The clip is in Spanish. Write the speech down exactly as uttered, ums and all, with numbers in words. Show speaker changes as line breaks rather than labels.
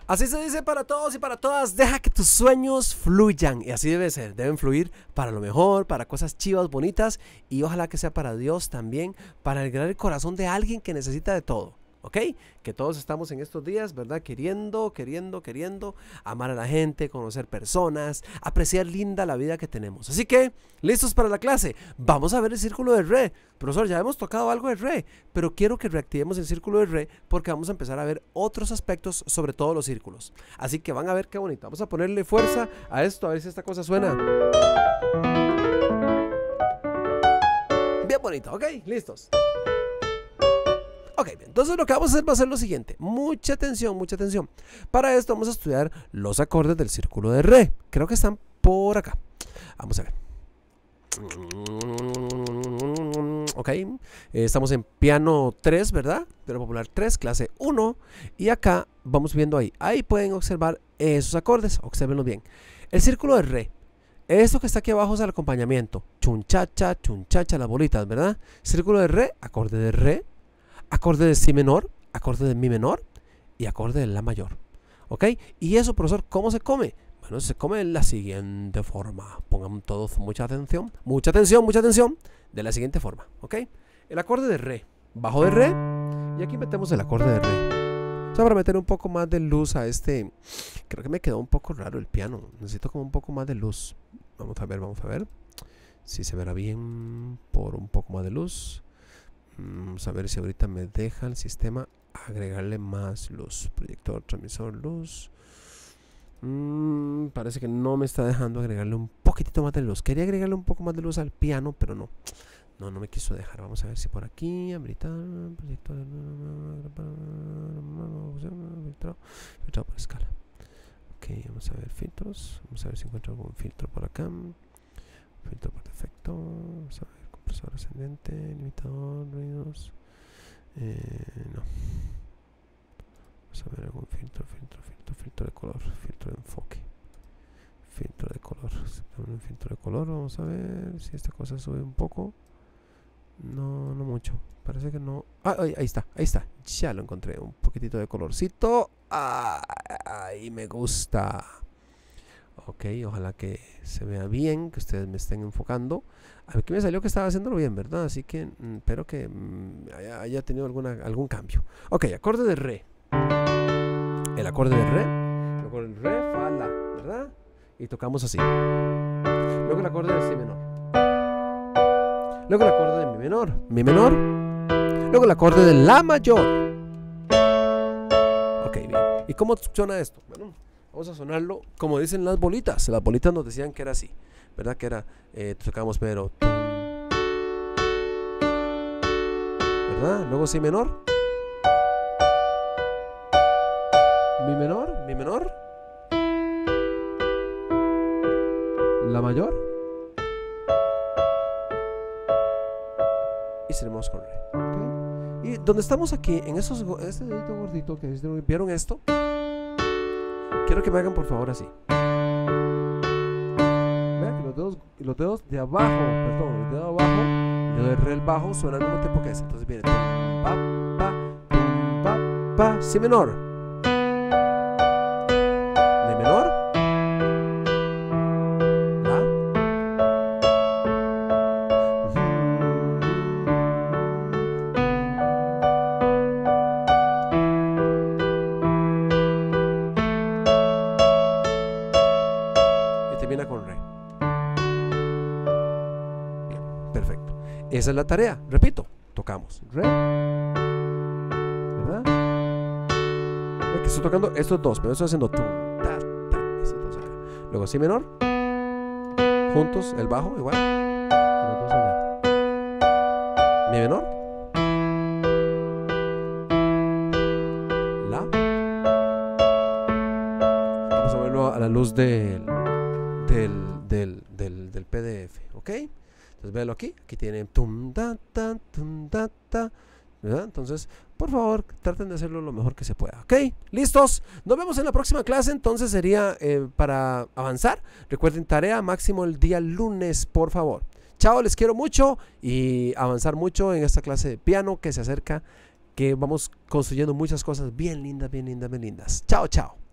Así se dice para todos y para todas, deja que tus sueños fluyan. Y así debe ser, deben fluir para lo mejor, para cosas chivas, bonitas. Y ojalá que sea para Dios también, para alegrar el corazón de alguien que necesita de todo. ¿Ok? Que todos estamos en estos días, ¿verdad? Queriendo, queriendo, queriendo amar a la gente, conocer personas, apreciar linda la vida que tenemos. Así que, ¿listos para la clase? Vamos a ver el círculo de re. Profesor, ya hemos tocado algo de re, pero quiero que reactivemos el círculo de re porque vamos a empezar a ver otros aspectos sobre todos los círculos. Así que van a ver qué bonito. Vamos a ponerle fuerza a esto, a ver si esta cosa suena bien bonito. ¿Ok? ¿Listos? Ok, bien, entonces lo que vamos a hacer va a ser lo siguiente. Mucha atención, mucha atención. Para esto vamos a estudiar los acordes del círculo de re. Creo que están por acá. Vamos a ver. Ok, eh, estamos en piano tres, ¿verdad? Piano popular tres, clase uno. Y acá vamos viendo ahí. Ahí pueden observar esos acordes. Obsérvenlos bien. El círculo de re. Esto que está aquí abajo es el acompañamiento. Chunchacha, chunchacha, las bolitas, ¿verdad? Círculo de re, acorde de re. Acorde de si menor, acorde de mi menor y acorde de la mayor. ¿Ok? Y eso, profesor, ¿cómo se come? Bueno, se come de la siguiente forma. Pongan todos mucha atención, mucha atención, mucha atención. De la siguiente forma. ¿Ok? El acorde de re, bajo de re. Y aquí metemos el acorde de re. O sea, para meter un poco más de luz a este. Creo que me quedó un poco raro el piano. Necesito como un poco más de luz. Vamos a ver, vamos a ver. Si se verá bien por un poco más de luz. Vamos a ver si ahorita me deja el sistema agregarle más luz. Proyector, transmisor, luz. Mm, parece que no me está dejando agregarle un poquitito más de luz. Quería agregarle un poco más de luz al piano, pero no. No, no me quiso dejar. Vamos a ver si por aquí. Habilitar. Proyector. Filtro. Filtro por escala. Ok, vamos a ver filtros. Vamos a ver si encuentro algún filtro por acá. Filtro por defecto. Vamos a ver. Compresor ascendente, limitador, ruidos. Eh, no. Vamos a ver algún filtro, filtro, filtro, filtro de color, filtro de enfoque. Filtro de color. Un filtro de color. Vamos a ver si esta cosa sube un poco. No, no mucho. Parece que no. Ah, ahí, ahí está, ahí está. Ya lo encontré. Un poquitito de colorcito. Ah, ahí me gusta. Ok, ojalá que se vea bien, que ustedes me estén enfocando. Aquí me salió que estaba haciéndolo bien, ¿verdad? Así que mm, espero que mm, haya, haya tenido alguna, algún cambio. Ok, acorde de re. El acorde de re. El acorde de re, fa, la, ¿verdad? Y tocamos así. Luego el acorde de si menor. Luego el acorde de mi menor. Mi menor. Luego el acorde de la mayor. Ok, bien. ¿Y cómo suena esto? Bueno, vamos a sonarlo como dicen las bolitas. Las bolitas nos decían que era así, ¿verdad? Que era, eh, tocamos pero, ¿verdad? Luego si menor, mi menor, mi menor, la mayor, y seguimos con re. ¿Okay? Y donde estamos aquí, en esos, este dedito gordito que vieron esto, quiero que me hagan por favor así. Vean que los dedos, los dedos de abajo, perdón, los dedos de abajo, el dedo de re el bajo suena al mismo tiempo que ese. Entonces viene tum, pa, pa, tum, pa, pa, si menor, mi menor, la, termina con re. Bien, perfecto. Esa es la tarea. Repito, tocamos re, ¿verdad? Ve que estoy tocando estos dos, pero estoy haciendo tum, ta, ta, estos dos acá. Luego si menor, juntos, el bajo igual, y los dos allá. Mi menor, la. Vamos a verlo a la luz del Del, del, del, del P D F, ¿ok? Entonces véalo aquí, aquí tiene tum, da, ta, tum, da, ta, ¿verdad? Entonces, por favor, traten de hacerlo lo mejor que se pueda, ¿ok? ¿Listos? Nos vemos en la próxima clase, entonces sería eh, para avanzar. Recuerden, tarea máximo el día lunes, por favor. Chao, les quiero mucho y avanzar mucho en esta clase de piano que se acerca, que vamos construyendo muchas cosas bien lindas, bien lindas, bien lindas. Chao, chao.